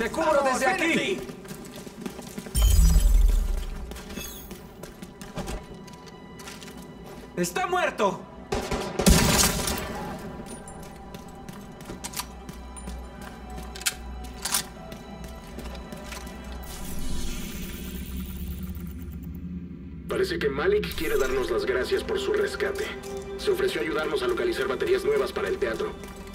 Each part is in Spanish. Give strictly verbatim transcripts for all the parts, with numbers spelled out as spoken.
¡Te cubro desde aquí! ¡Está muerto! Parece que Malik quiere darnos las gracias por su rescate. Se ofreció a ayudarnos a localizar baterías nuevas para el teatro.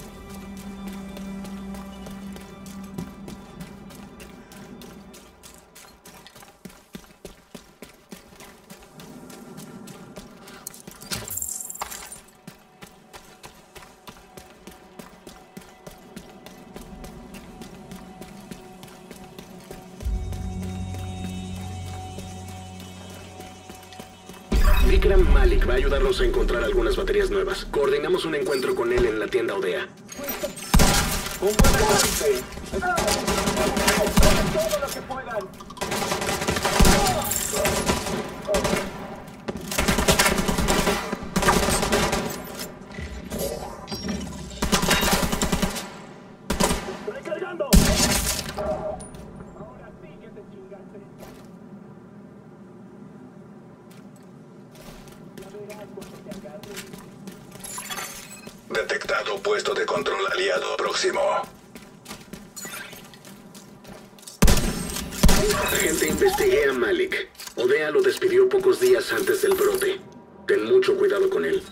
Vikram Malik va a ayudarnos a encontrar algunas baterías nuevas. Coordinamos un encuentro con él en la tienda Odea. ¡Un buen avance! ¡Todo lo que puedan! ¡Recargando! Ahora sí que te chingaste. Detectado puesto de control aliado próximo. Agente, investigué a Malik. Odea lo despidió pocos días antes del brote. Ten mucho cuidado con él.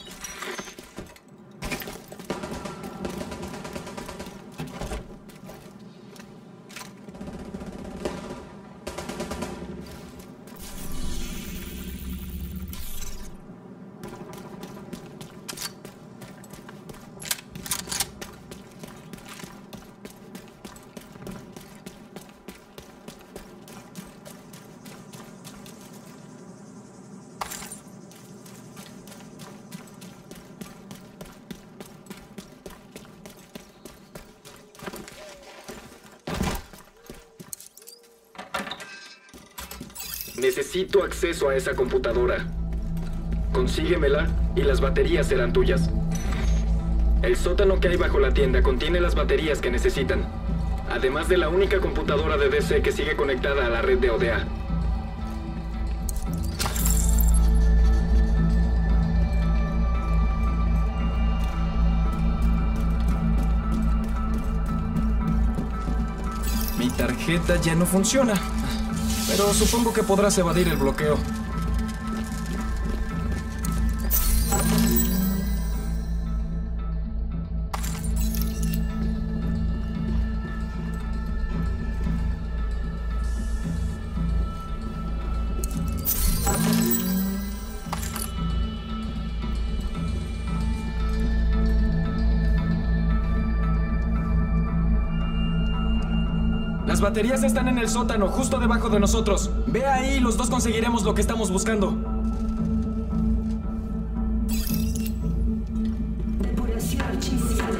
Necesito acceso a esa computadora. Consíguemela y las baterías serán tuyas. El sótano que hay bajo la tienda contiene las baterías que necesitan, además de la única computadora de D C que sigue conectada a la red de Odea. Mi tarjeta ya no funciona. Pero supongo que podrás evadir el bloqueo. Las baterías están en el sótano, justo debajo de nosotros. Ve ahí y los dos conseguiremos lo que estamos buscando. Depuración artificial.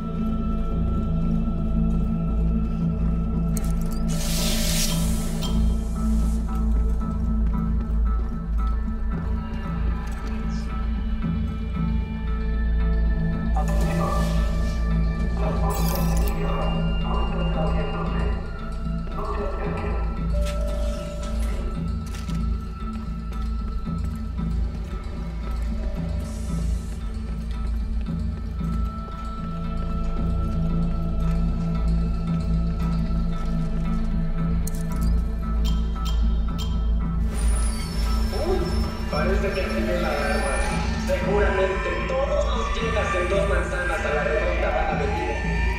Parece que activé la alarma. Seguramente todos los llegas en dos manzanas a la redonda van a venir.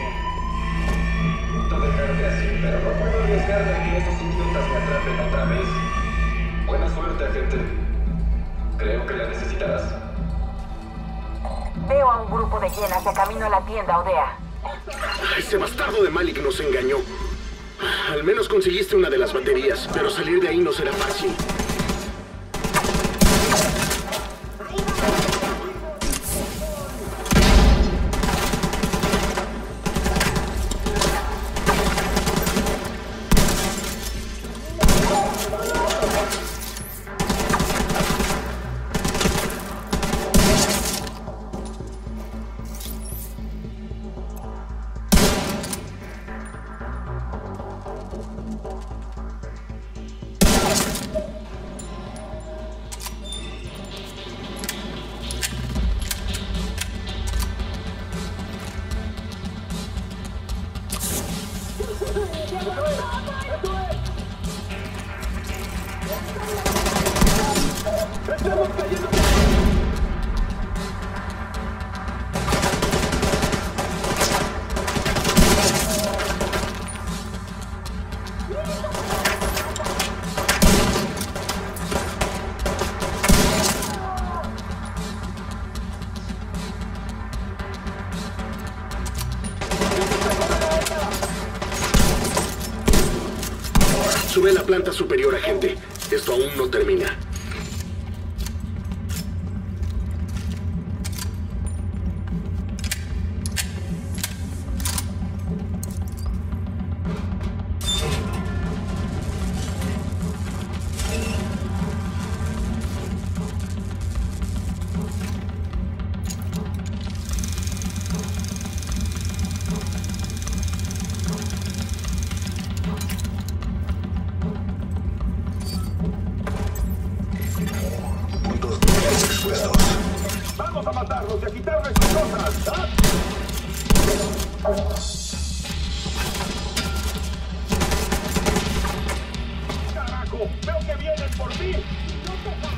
Siento dejarte así, pero no puedo arriesgarme a que esos idiotas me atrapen otra vez. Buena suerte, agente. Creo que la necesitarás. Veo a un grupo de hienas de camino a la tienda Odea. Ese bastardo de Malik nos engañó. Al menos conseguiste una de las baterías, pero salir de ahí no será fácil. Eso ve la planta superior, agente. Esto aún no termina. ¡Vamos a matarlos y a quitarles sus cosas! ¿Ah? ¡Carajo! ¡Veo que vienen por mí! ¡No te va!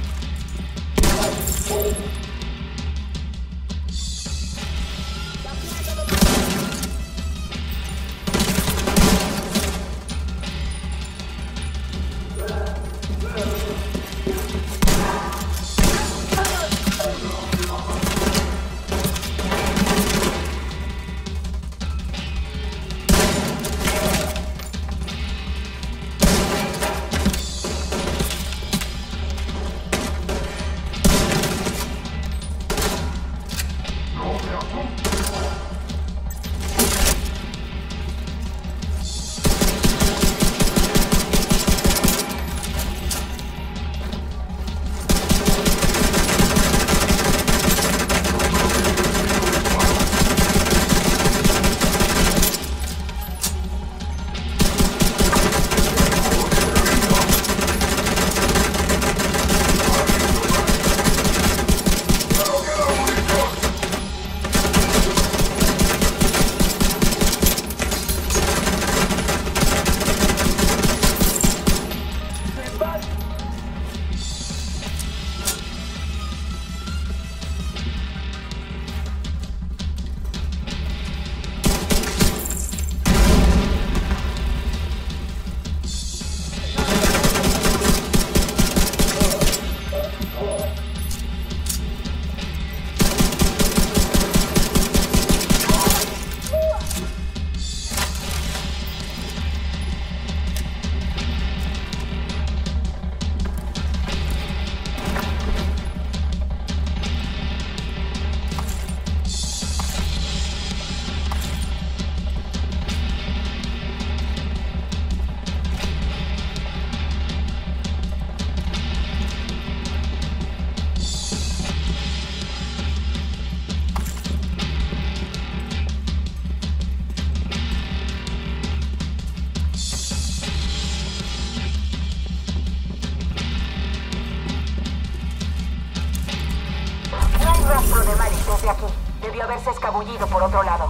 Rastro de Malik desde aquí. Debió haberse escabullido por otro lado.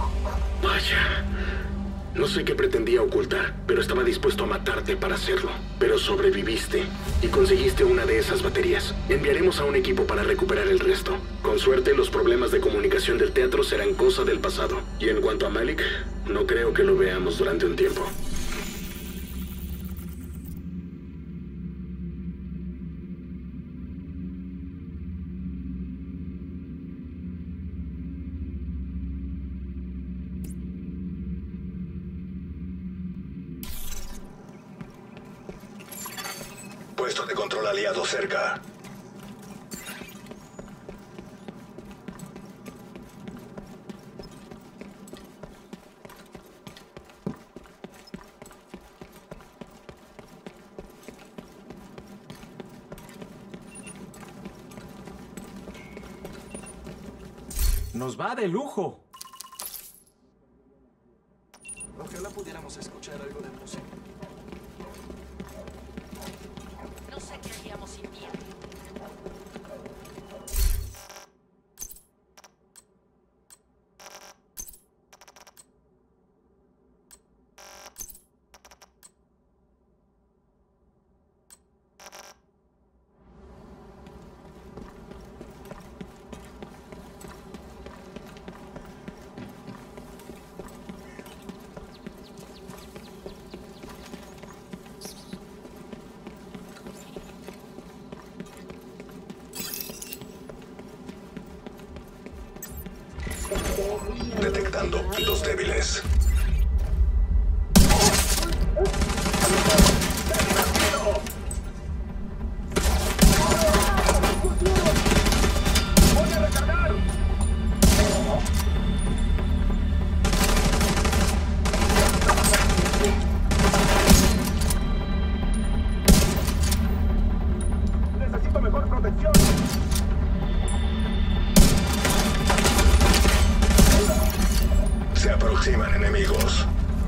Vaya. No sé qué pretendía ocultar, pero estaba dispuesto a matarte para hacerlo. Pero sobreviviste y conseguiste una de esas baterías. Enviaremos a un equipo para recuperar el resto. Con suerte, los problemas de comunicación del teatro serán cosa del pasado. Y en cuanto a Malik, no creo que lo veamos durante un tiempo. Puesto de control aliado cerca. Nos va de lujo. Ojalá pudiéramos escuchar algo de música. No sé qué haríamos sin ti. Detectando puntos débiles. enemigos.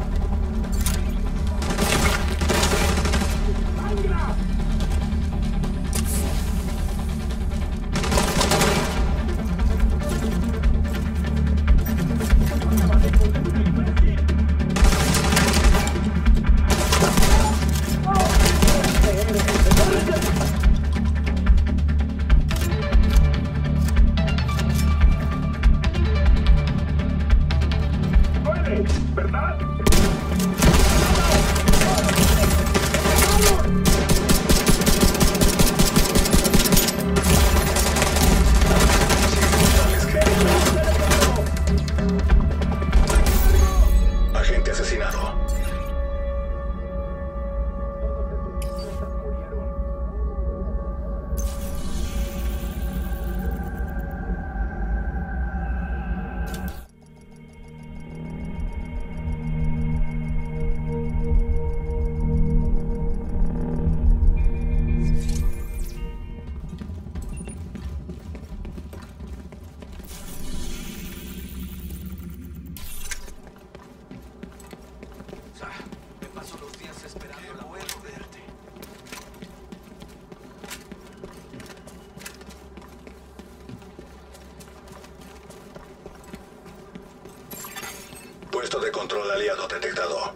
Puesto de control aliado detectado.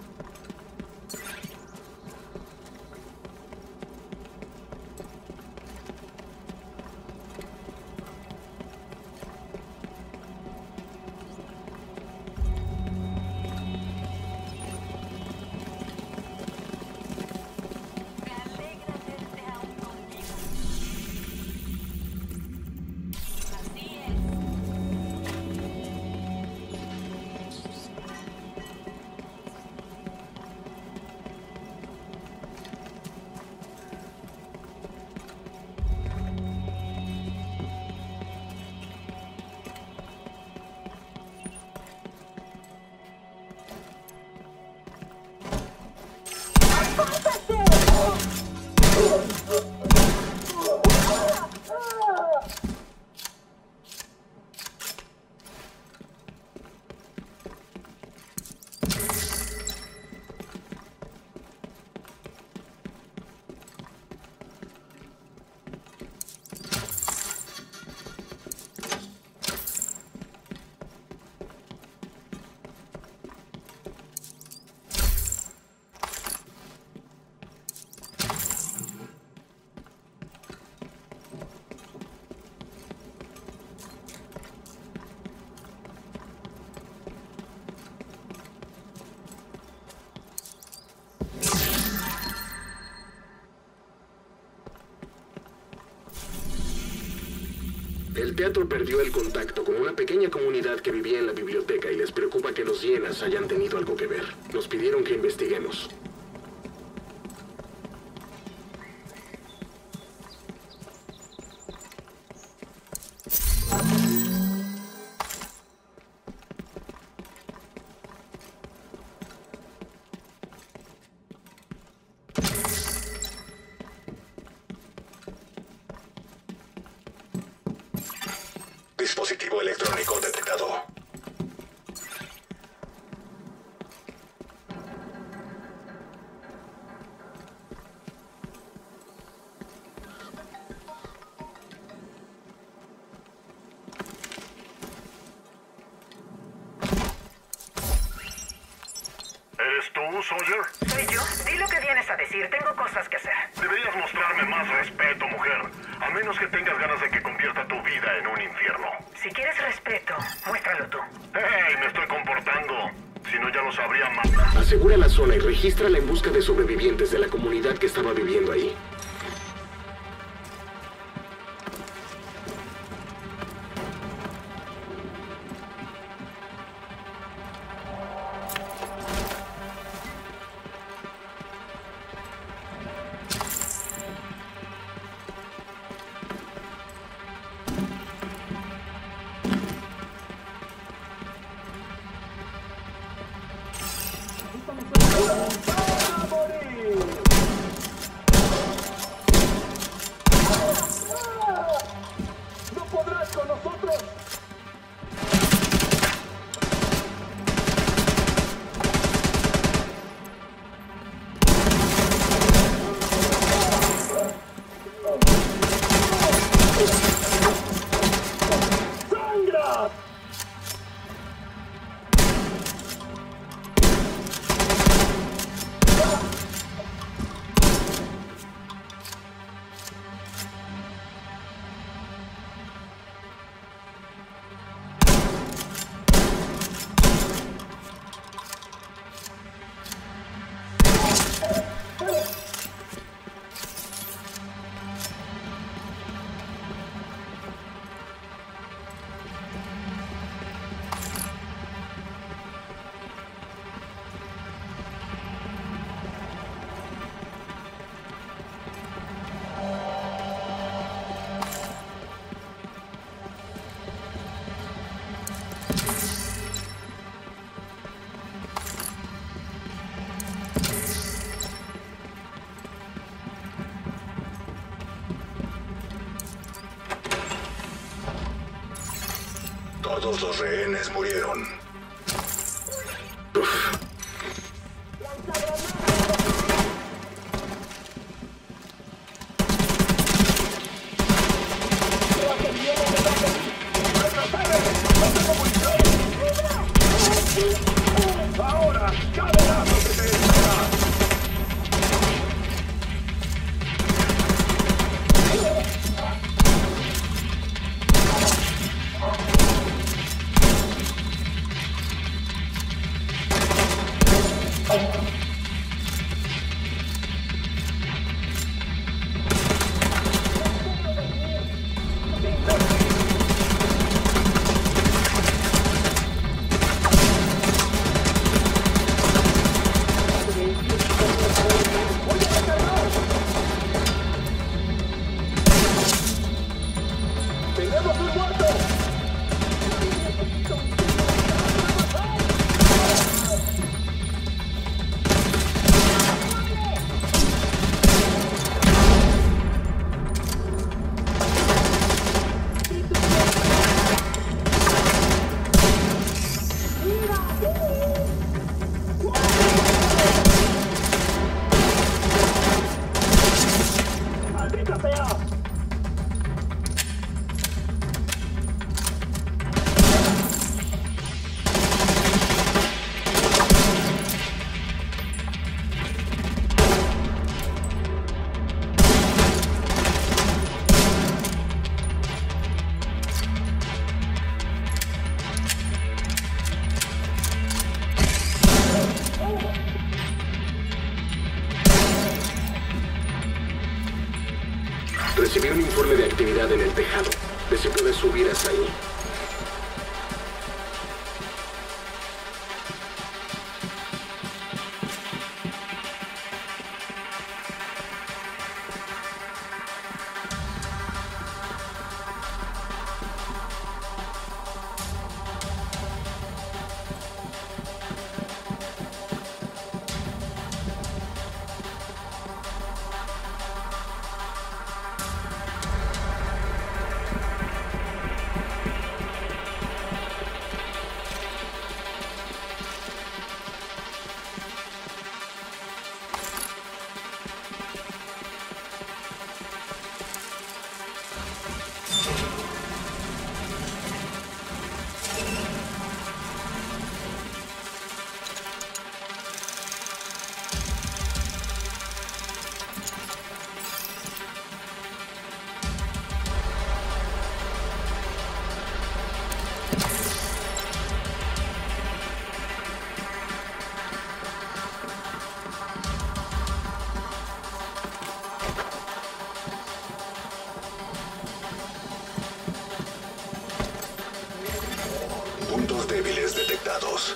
El teatro perdió el contacto con una pequeña comunidad que vivía en la biblioteca y les preocupa que los hienas hayan tenido algo que ver. Nos pidieron que investiguemos. Dispositivo electrónico detectado. ¿Eres tú, Sawyer? Soy yo. Di lo que vienes a decir. Tengo cosas que hacer. Deberías mostrarme más respeto, mujer. A menos que tengas ganas de que convierta tu vida en un infierno. Si quieres respeto, muéstralo tú. ¡Hey! Me estoy comportando. Si no, ya lo sabría más. Asegura la zona y regístrala en busca de sobrevivientes de la comunidad que estaba viviendo ahí. Todos los rehenes murieron. Uf. ¡Ahora! ¡Caderazo que te espera! Recibí un informe de actividad en el tejado. ¿De si puedes subir hasta ahí? Puntos débiles detectados.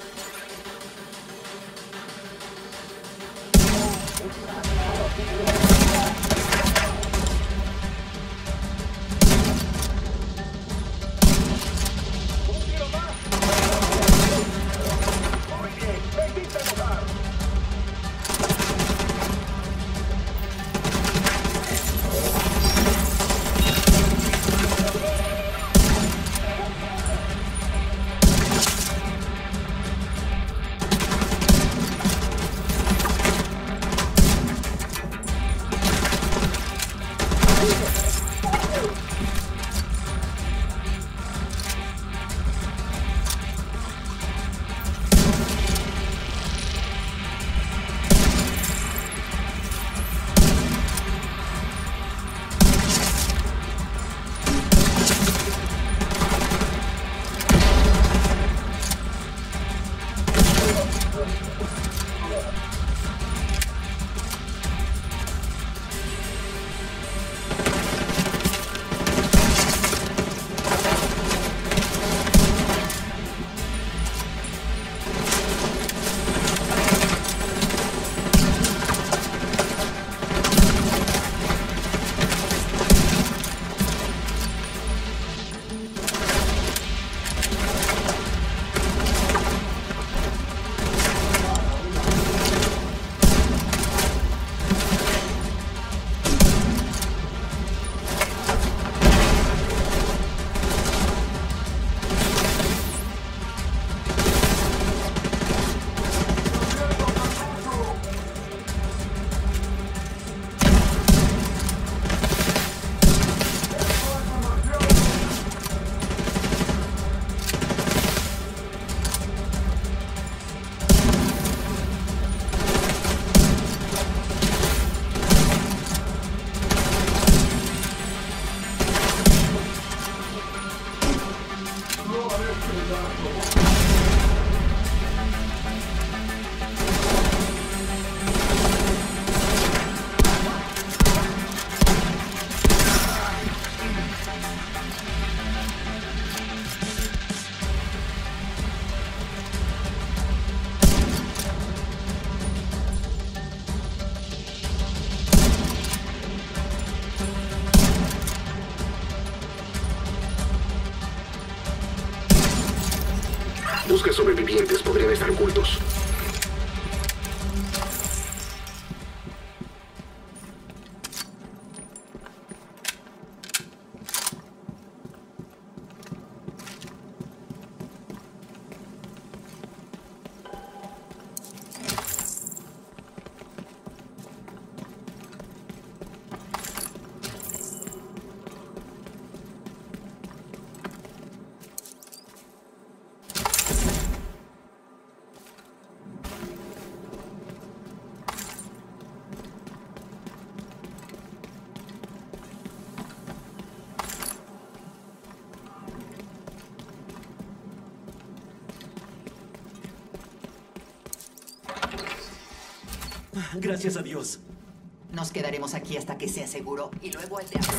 Busca sobrevivientes, podrían estar ocultos. Gracias a Dios. Nos quedaremos aquí hasta que sea seguro y luego al teatro.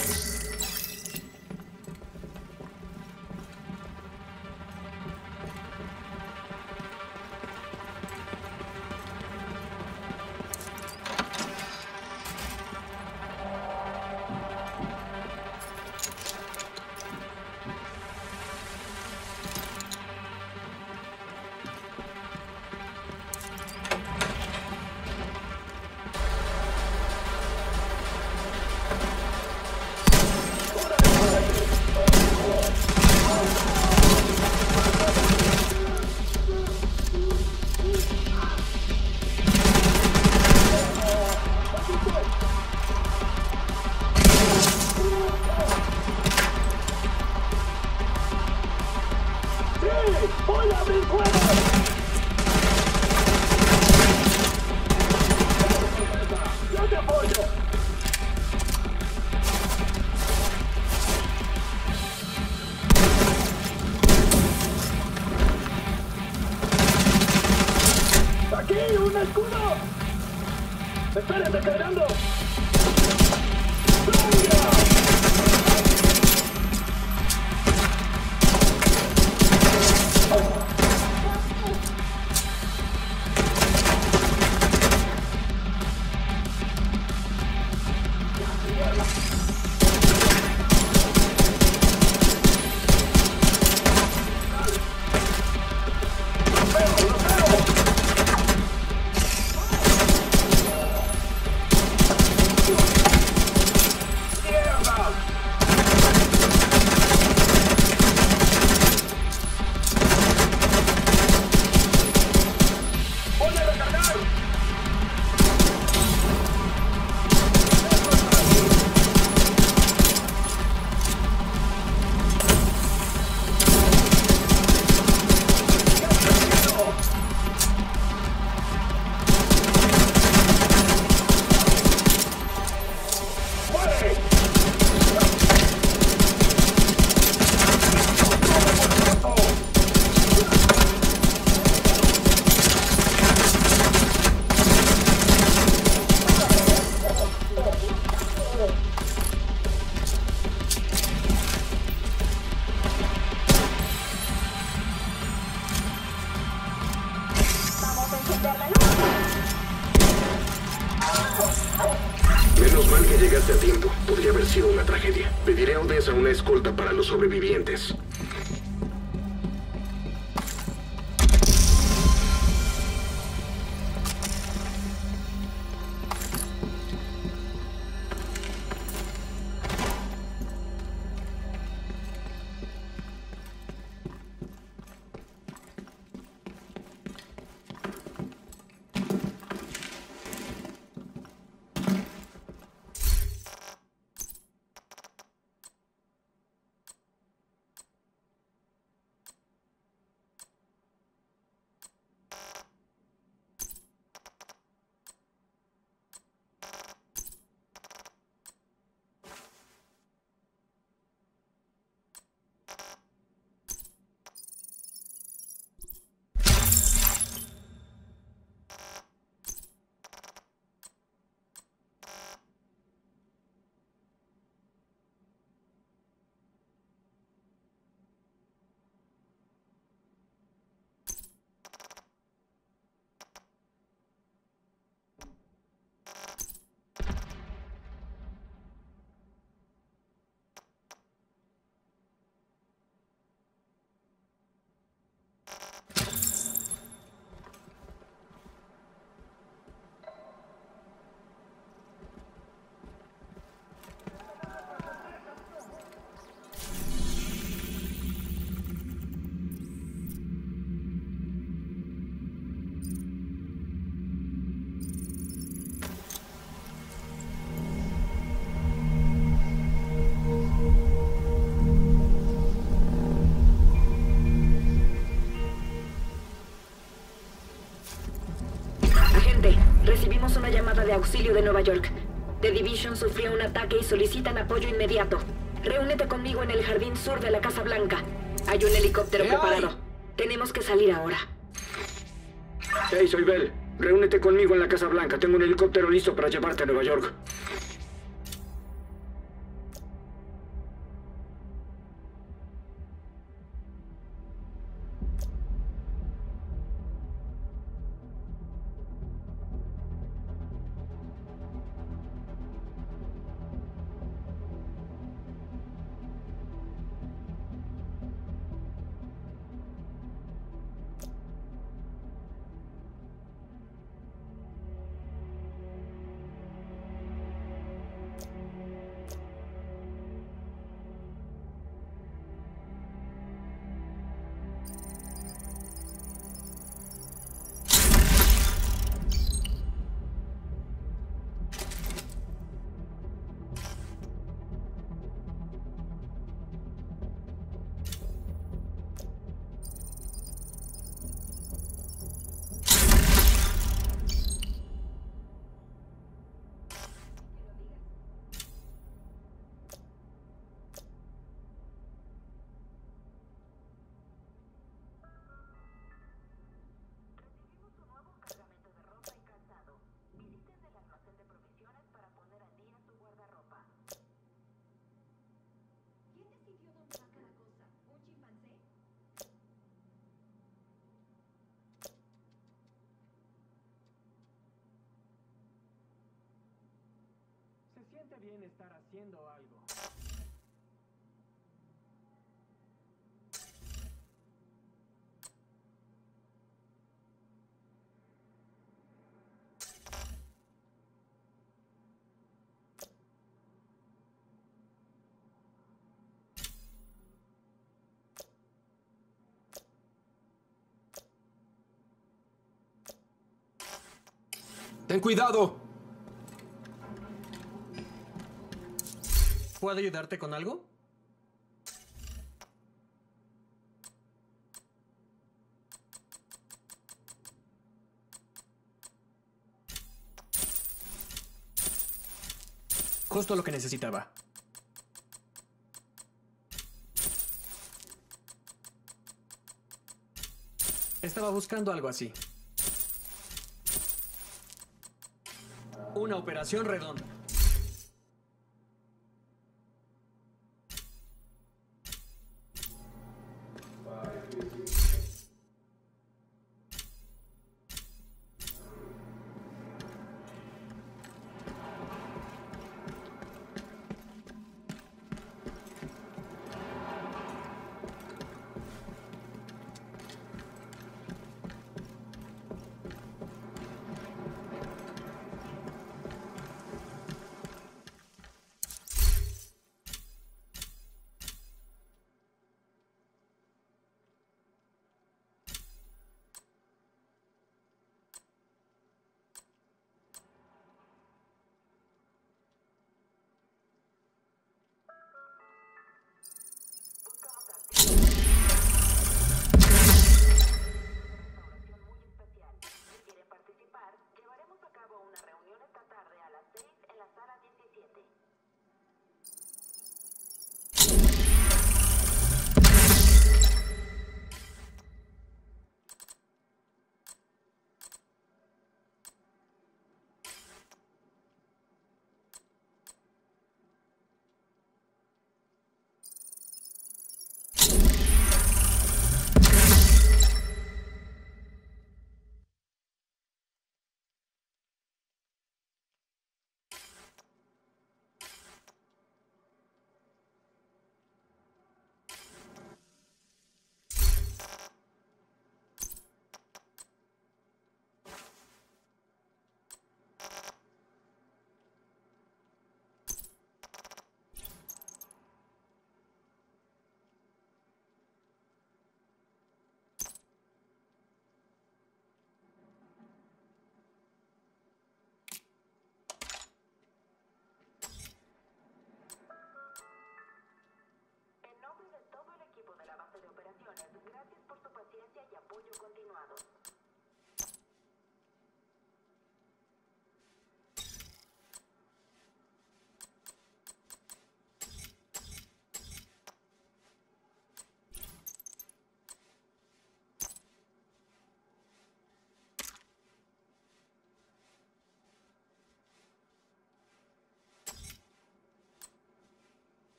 ¡Espérense, cargando! Menos mal que llegaste a tiempo. Podría haber sido una tragedia. Pediré a Odessa una escolta para los sobrevivientes. llamada de auxilio de Nueva York. The Division sufrió un ataque y solicitan apoyo inmediato. Reúnete conmigo en el jardín sur de la Casa Blanca. Hay un helicóptero preparado. Tenemos que salir ahora. Hey, soy Bell. Reúnete conmigo en la Casa Blanca. Tengo un helicóptero listo para llevarte a Nueva York. Se siente bien estar haciendo algo. ¡Ten cuidado! ¿Puedo ayudarte con algo? Justo lo que necesitaba. Estaba buscando algo así. Una operación redonda.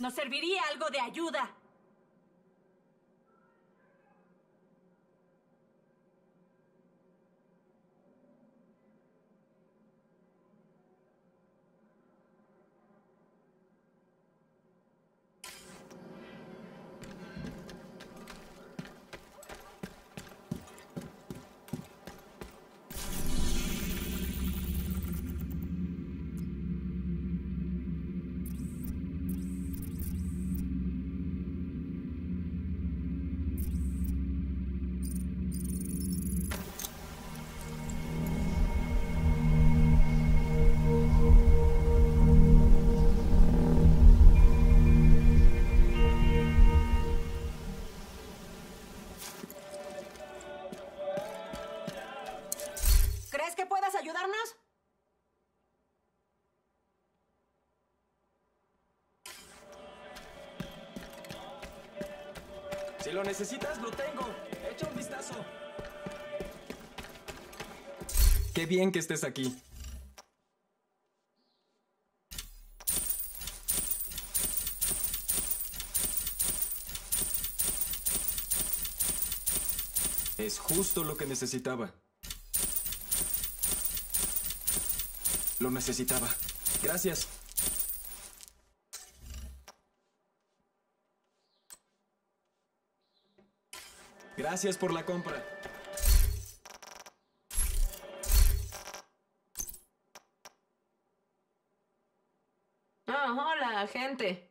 Nos serviría algo de ayuda. ¿Crees que puedas ayudarnos? Si lo necesitas, lo tengo. Echa un vistazo. Qué bien que estés aquí. Es justo lo que necesitaba. Lo necesitaba. Gracias. Gracias por la compra. Ah, hola, gente.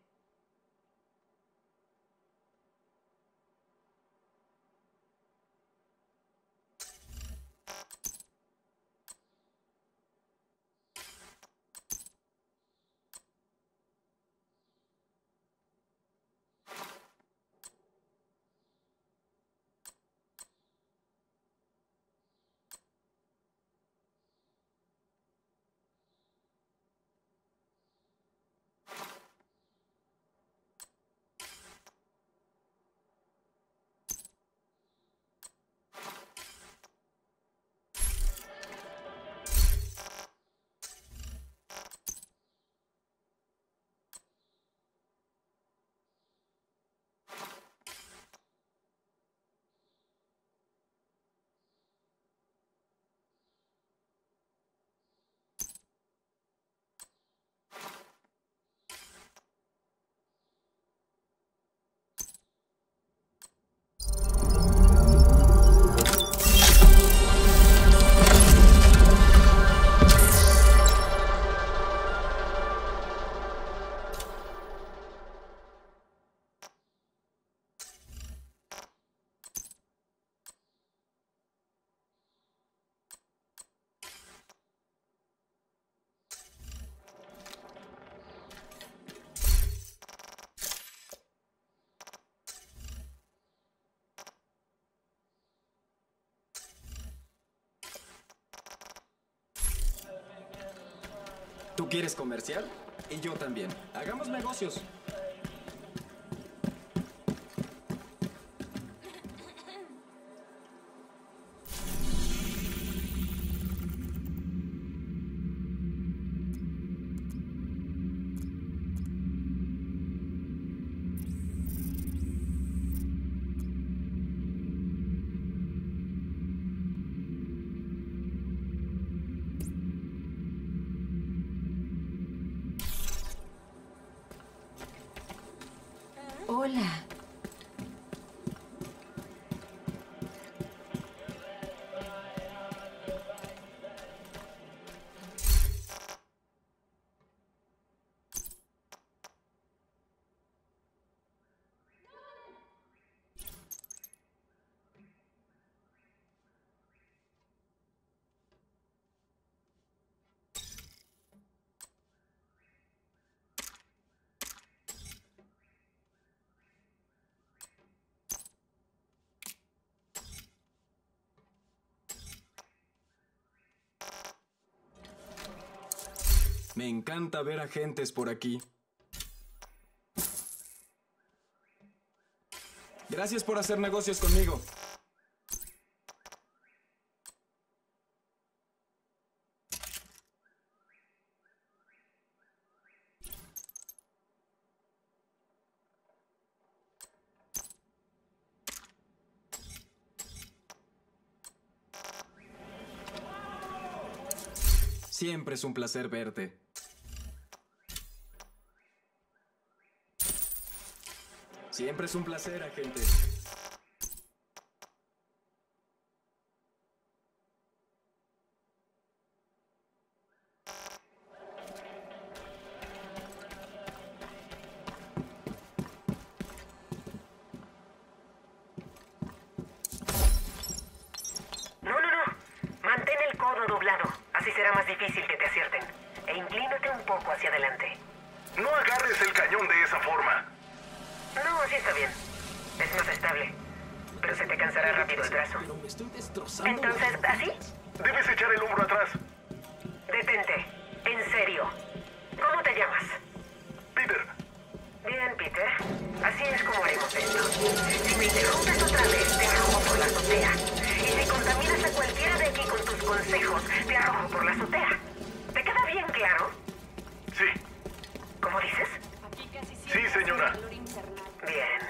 ¿Tú quieres comercial? Y yo también. Hagamos negocios. Hola. Me encanta ver agentes por aquí. Gracias por hacer negocios conmigo. Siempre es un placer verte. Siempre es un placer, agente. No, no, no. Mantén el codo doblado. Así será más difícil que te acierten. E inclínate un poco hacia adelante. No agarres el cañón de esa forma. No, así está bien. Es más estable. Pero se te cansará rápido el brazo. Pero me estoy destrozando. Entonces, ¿así? Debes echar el hombro atrás. Detente. En serio. ¿Cómo te llamas? Peter. Bien, Peter. Así es como haremos esto. Si me interrumpes otra vez, te arrojo por la azotea. Y si contaminas a cualquiera de aquí con tus consejos, te arrojo por la azotea. ¿Te queda bien claro? Sí. ¿Cómo dices? Sí, señora. Bien.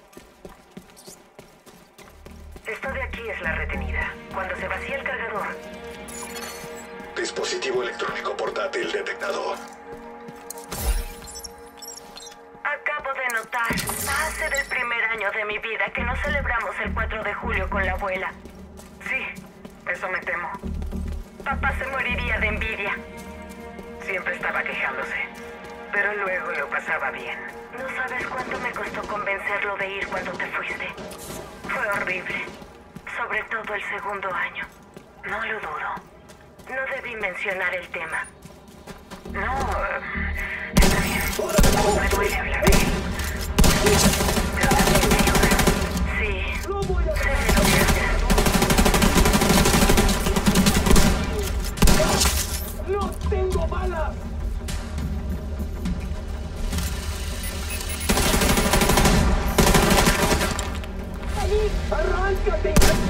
Esto de aquí es la retenida. Cuando se vacía el cargador. Dispositivo electrónico portátil detectado. Acabo de notar, hace del primer año de mi vida que no celebramos el cuatro de julio con la abuela. Sí, eso me temo. Papá se moriría de envidia. Siempre estaba quejándose, pero luego lo pasaba bien. No sabes cuánto me costó convencerlo de ir cuando te fuiste. Fue horrible, sobre todo el segundo año. No lo dudo. No debí mencionar el tema. No, está bien. Me duele hablar de él. Pero también me ayuda. Sí, sé de lo que haces. ¡No tengo balas! ¡Ali, arráncate!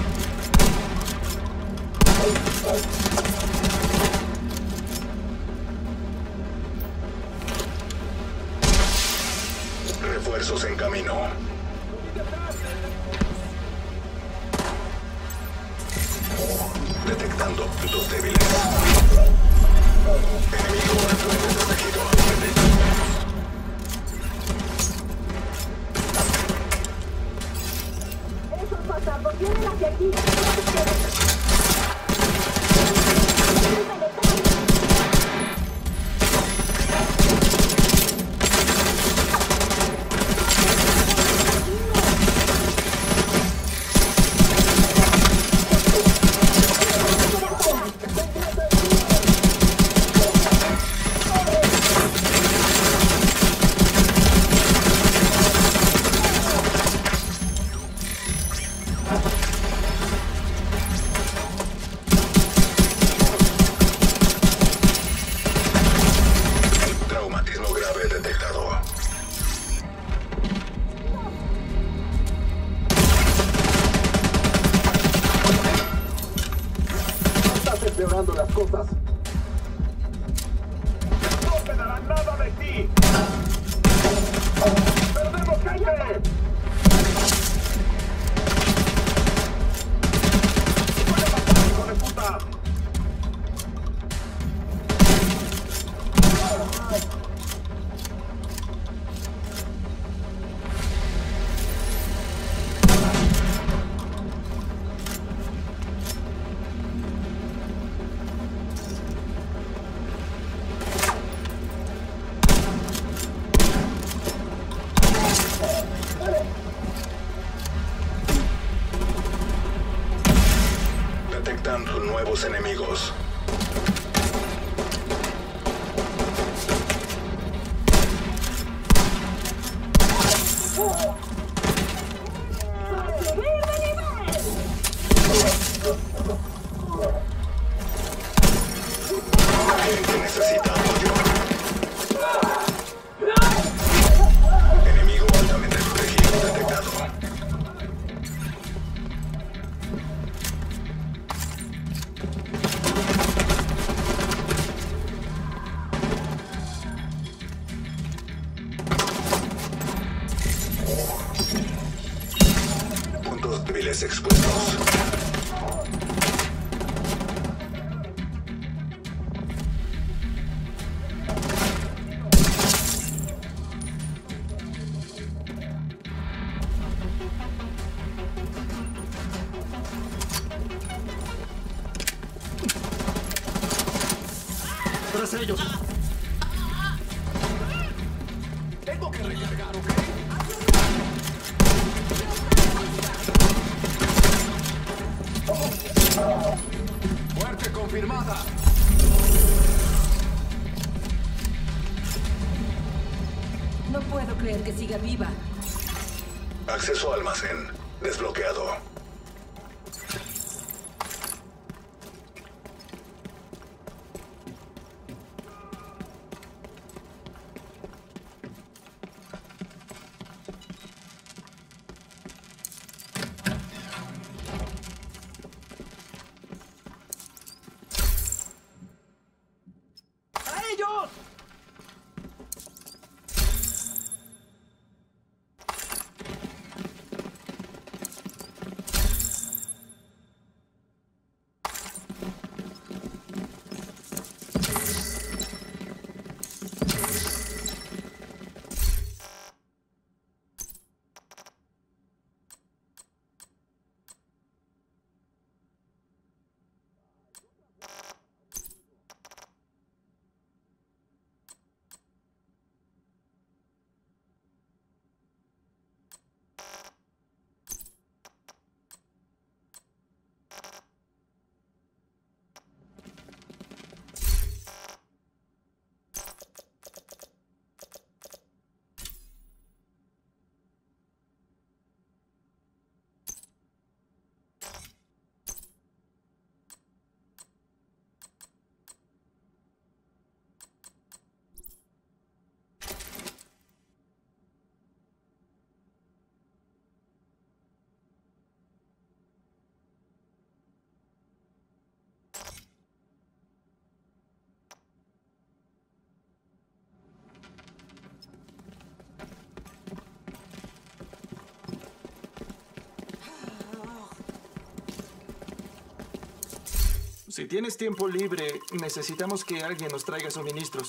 Refuerzos en camino. Detectando puntos débiles. Enemigo altamente protegido. Esos bastardos vienen hacia aquí. Traumatismo grave detectado. Estás empeorando las cosas. ¡No quedará nada de ti! ¡Perdemos gente! ¡Puede pasar, hijo de puta! Detectando nuevos enemigos. Agente necesita apoyo. Enemigo altamente protegido detectado. Puntos débiles expuestos. tras ellos. Tengo que recargar, ¿ok? Muerte confirmada. No puedo creer que siga viva. Acceso al almacén. Desbloqueado. Si tienes tiempo libre, necesitamos que alguien nos traiga suministros.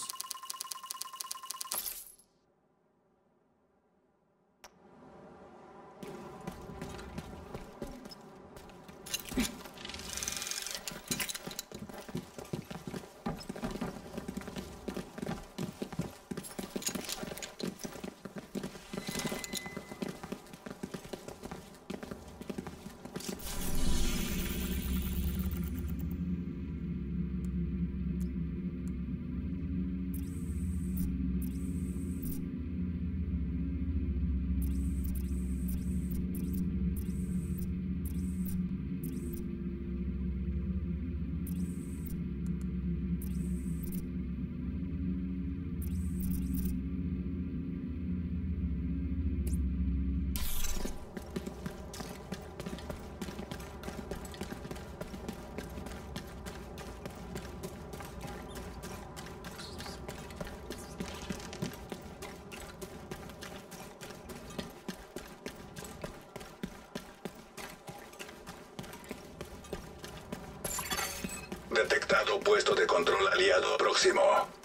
Detectado puesto de control aliado próximo.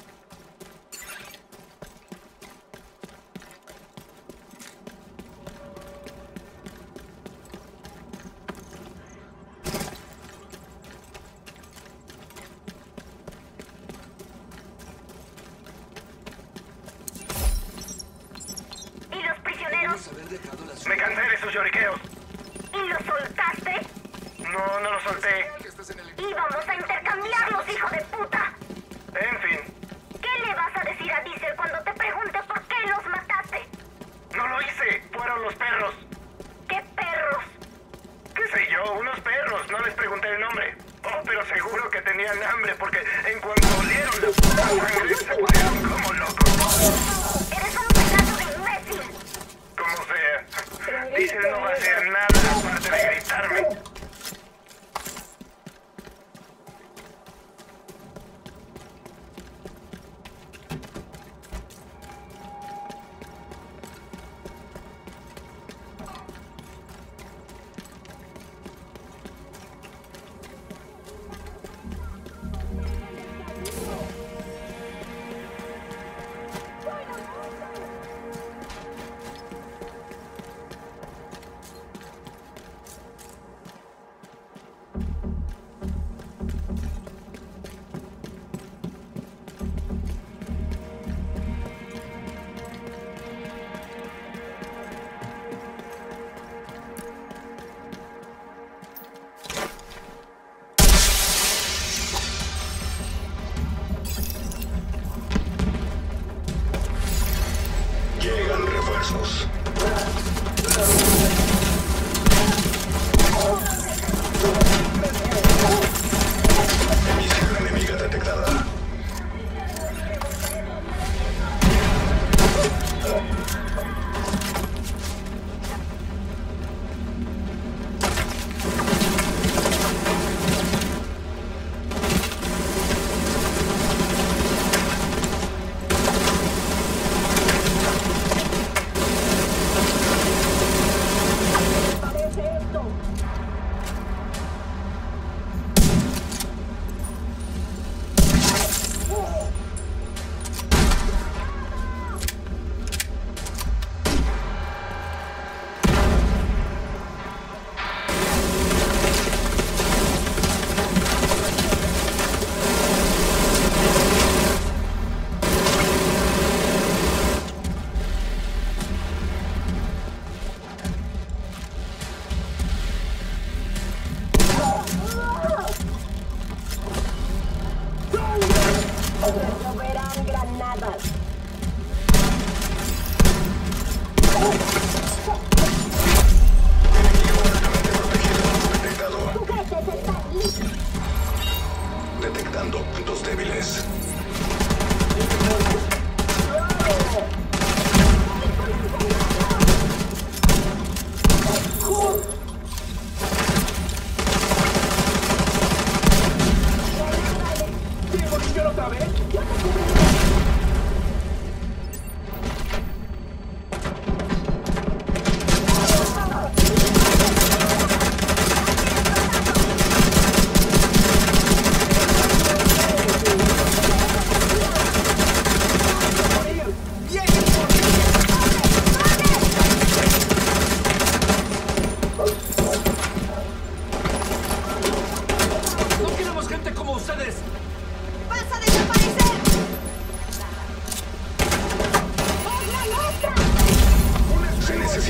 ¿Y los prisioneros? Me cansé de sus lloriqueos. ¿Y los soltaste? No, no los solté. Íbamos a intercambiarlos, hijo de puta. En fin. ¿Qué le vas a decir a Diesel cuando te pregunte por qué los mataste? No lo hice. Fueron los perros. ¿Qué perros? ¿Qué sé yo? Unos perros. No les pregunté el nombre. Oh, pero seguro que tenían hambre porque en cuanto olieron la puta sangre se pusieron como locos. Eres un pedazo de imbécil. Como sea. Diesel no va a hacer nada aparte de gritarme.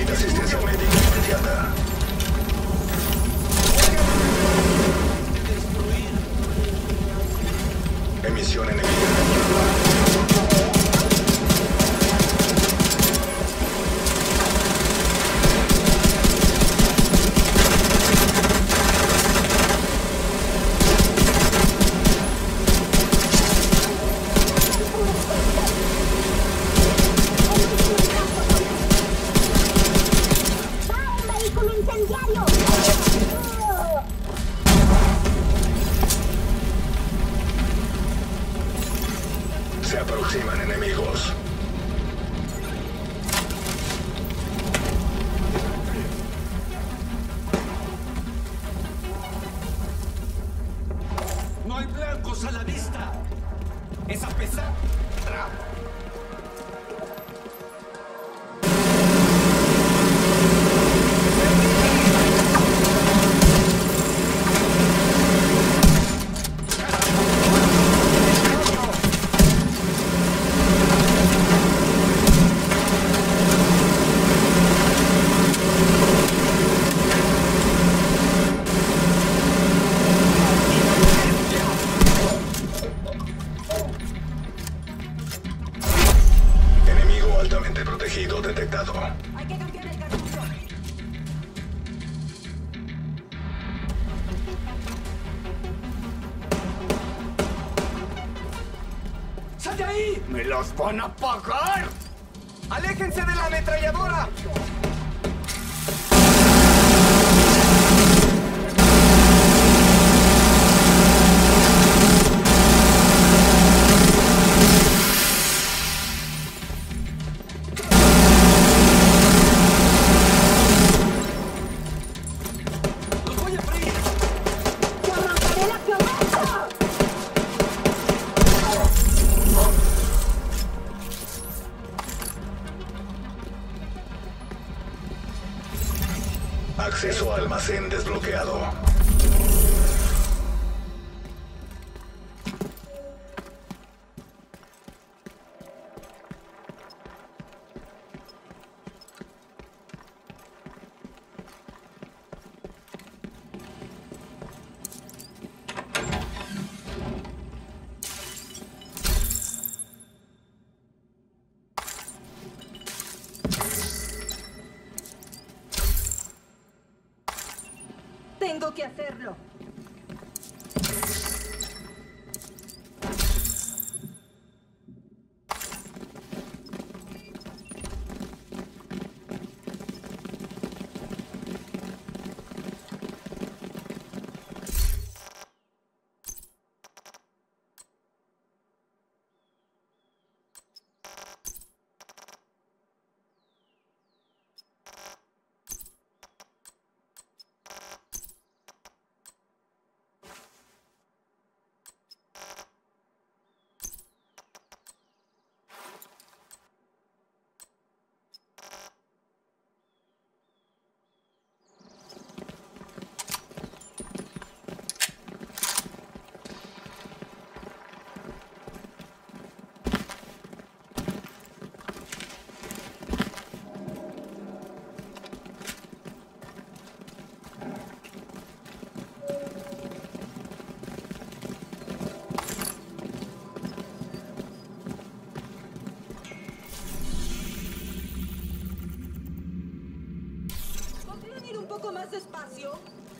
Necesita asistencia médica inmediata. Emisión enemiga. Se aproximan enemigos. ¡No hay blancos a la vista! ¡Esa pesada! Enemigo altamente protegido detectado. Hay que cambiar el cartucho. ¡Sal de ahí! ¡Me los van a pagar! ¡Aléjense de la ametralladora! ¡Los voy a freír! ¡Te arrancaré la cabeza! Acceso a almacén desbloqueado. Tengo que hacerlo. ¿Podrían ir un poco más despacio?